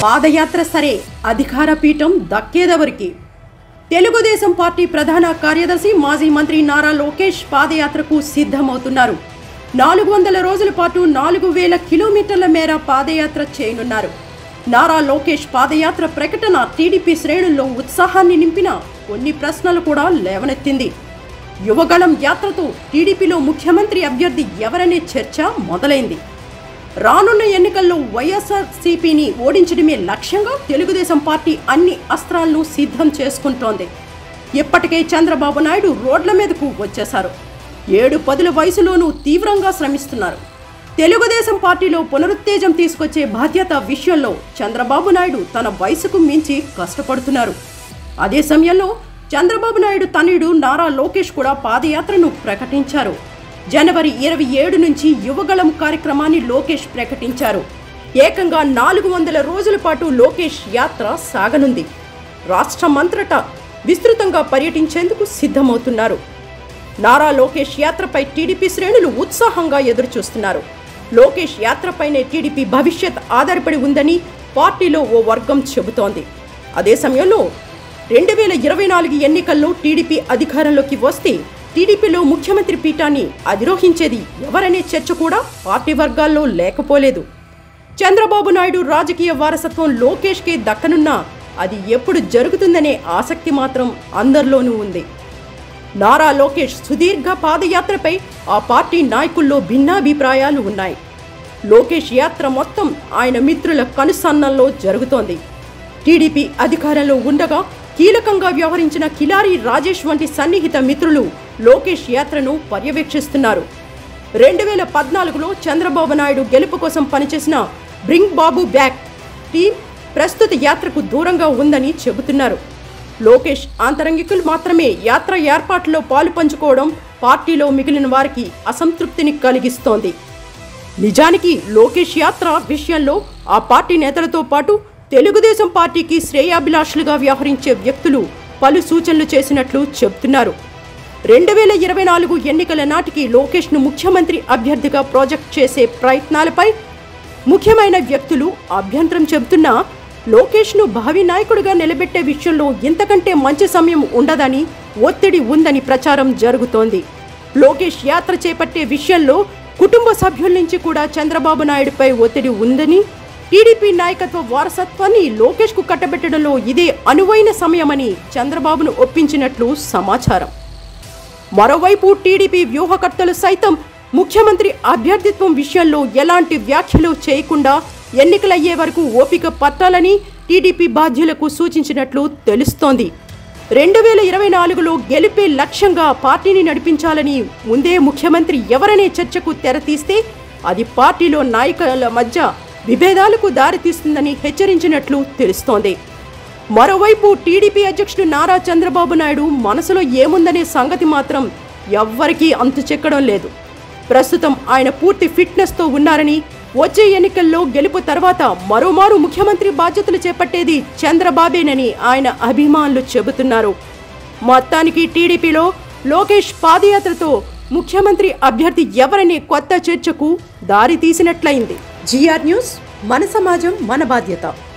పాదయాత్ర సరే, అధికార పీఠం దక్కేదెవరికి? తెలుగుదేశం పార్టీ ప్రధాన కార్యదర్శి మాజీ మంత్రి నారా లోకేష్ పాదయాత్రకు సిద్ధమవుతున్నారు. 400 రోజుల పాటు 4000 కిలోమీటర్ల మేర పాదయాత్ర చేయనున్నారు. నారా లోకేష్ పాదయాత్ర ప్రకటన టీడీపీ శ్రేణుల్లో ఉత్సాహాన్ని నింపిన కొన్ని ప్రశ్నలు కూడా లేవనెత్తింది. యువగళం యాత్రతో టీడీపీలో ముఖ్యమంత్రి అభ్యర్థి ఎవరనే చర్చ మొదలైంది. రానున్న ఎన్నికల్లో వైఎస్ఆర్సీపీని ఓడించడమే లక్ష్యంగా తెలుగుదేశం పార్టీ అన్ని అస్త్రాలను సిద్ధం చేసుకుంటోంది. ఇప్పటికే చంద్రబాబు నాయుడు రోడ్ల మీదకు వచ్చేశారు. 7-10 వయసులోనూ తీవ్రంగా శ్రమిస్తున్నారు. తెలుగుదేశం పార్టీలో పునరుత్తేజం తీసుకొచ్చే బాధ్యత విషయంలో చంద్రబాబు నాయుడు తన వయసుకు మించి కష్టపడుతున్నారు. అదే సమయంలో చంద్రబాబు నాయుడు తనయుడు నారా లోకేష్ కూడా పాదయాత్రను ప్రకటించారు. జనవరి 27 నుంచి యువగళం కార్యక్రమాన్ని లోకేష్ ప్రకటించారు. ఏకంగా 400 రోజుల పాటు లోకేష్ యాత్ర సాగనుంది. రాష్ట్రమంతటా విస్తృతంగా పర్యటించేందుకు సిద్ధమవుతున్నారు. నారా లోకేష్ యాత్రపై టీడీపీ శ్రేణులు ఉత్సాహంగా ఎదురుచూస్తున్నారు. లోకేష్ యాత్రపైనే టీడీపీ భవిష్యత్ ఆధారపడి ఉందని పార్టీలో ఓ వర్గం చెబుతోంది. అదే సమయంలో 2024 ఎన్నికల్లో టీడీపీ అధికారంలోకి వస్తే టీడీపీలో ముఖ్యమంత్రి పీఠాన్ని అధిరోహించేది ఎవరనే చర్చ కూడా పార్టీ వర్గాల్లో లేకపోలేదు. చంద్రబాబు నాయుడు రాజకీయ వారసత్వం లోకేష్కే దక్కనున్నా అది ఎప్పుడు జరుగుతుందనే ఆసక్తి మాత్రం అందరిలోనూ ఉంది. నారా లోకేష్ సుదీర్ఘ పాదయాత్రపై ఆ పార్టీ నాయకుల్లో భిన్నాభిప్రాయాలు ఉన్నాయి. లోకేష్ యాత్ర మొత్తం ఆయన మిత్రుల కనుసన్నల్లో జరుగుతోంది. టీడీపీ అధికారంలో ఉండగా కీలకంగా వ్యవహరించిన కిలారి రాజేష్ వంటి సన్నిహిత మిత్రులు లోకేష్ యాత్రను పర్యవేక్షిస్తున్నారు. 2014లో చంద్రబాబు నాయుడు గెలుపు కోసం పనిచేసిన బ్రింగ్ బాబు బ్యాక్ టీం ప్రస్తుత యాత్రకు దూరంగా ఉందని చెబుతున్నారు. లోకేష్ ఆంతరంగికులు మాత్రమే యాత్ర ఏర్పాట్లో పాలు పంచుకోవడం పార్టీలో మిగిలిన వారికి అసంతృప్తిని కలిగిస్తోంది. నిజానికి లోకేష్ యాత్ర విషయంలో ఆ పార్టీ నేతలతో పాటు తెలుగుదేశం పార్టీకి శ్రేయాభిలాషులుగా వ్యవహరించే వ్యక్తులు పలు సూచనలు చేసినట్లు చెబుతున్నారు. 2024 ఎన్నికల నాటికి లోకేష్ను ముఖ్యమంత్రి అభ్యర్థిగా ప్రాజెక్ట్ చేసే ప్రయత్నాలపై ముఖ్యమైన వ్యక్తులు అభ్యంతరం చెబుతున్నా లోకేష్ను భావి నాయకుడిగా నిలబెట్టే విషయంలో ఇంతకంటే మంచి సమయం ఉండదని, ఒత్తిడి ఉందని ప్రచారం జరుగుతోంది. లోకేష్ యాత్ర చేపట్టే విషయంలో కుటుంబ సభ్యుల నుంచి కూడా చంద్రబాబు నాయుడుపై ఒత్తిడి ఉందని, టీడీపీ నాయకత్వ వారసత్వాన్ని లోకేష్కు కట్టబెట్టడంలో ఇదే అనువైన సమయమని చంద్రబాబును ఒప్పించినట్లు సమాచారం. మరోవైపు టీడీపీ వ్యూహకర్తలు సైతం ముఖ్యమంత్రి అభ్యర్థిత్వం విషయంలో ఎలాంటి వ్యాఖ్యలు చేయకుండా ఎన్నికలయ్యే వరకు ఓపిక పట్టాలని టీడీపీ బాధ్యులకు సూచించినట్లు తెలుస్తోంది. 2024లో గెలిపే లక్ష్యంగా పార్టీని నడిపించాలని ముందే ముఖ్యమంత్రి ఎవరనే చర్చకు తెరతీస్తే అది పార్టీలో నాయకుల మధ్య విభేదాలకు దారితీస్తుందని హెచ్చరించినట్లు తెలుస్తోంది. మరోవైపు టీడీపీ అధ్యక్షుడు నారా చంద్రబాబు నాయుడు మనసులో ఏముందనే సంగతి మాత్రం ఎవ్వరికీ అంతు చెక్కడం లేదు. ప్రస్తుతం ఆయన పూర్తి ఫిట్నెస్తో ఉన్నారని, వచ్చే ఎన్నికల్లో గెలుపు తర్వాత మరోమారు ముఖ్యమంత్రి బాధ్యతలు చేపట్టేది చంద్రబాబేనని ఆయన అభిమానులు చెబుతున్నారు. మొత్తానికి టీడీపీలో లోకేష్ పాదయాత్రతో ముఖ్యమంత్రి అభ్యర్థి ఎవరనే కొత్త చర్చకు దారి తీసినట్లయింది. జిఆర్ న్యూస్, మన సమాజం మన బాధ్యత.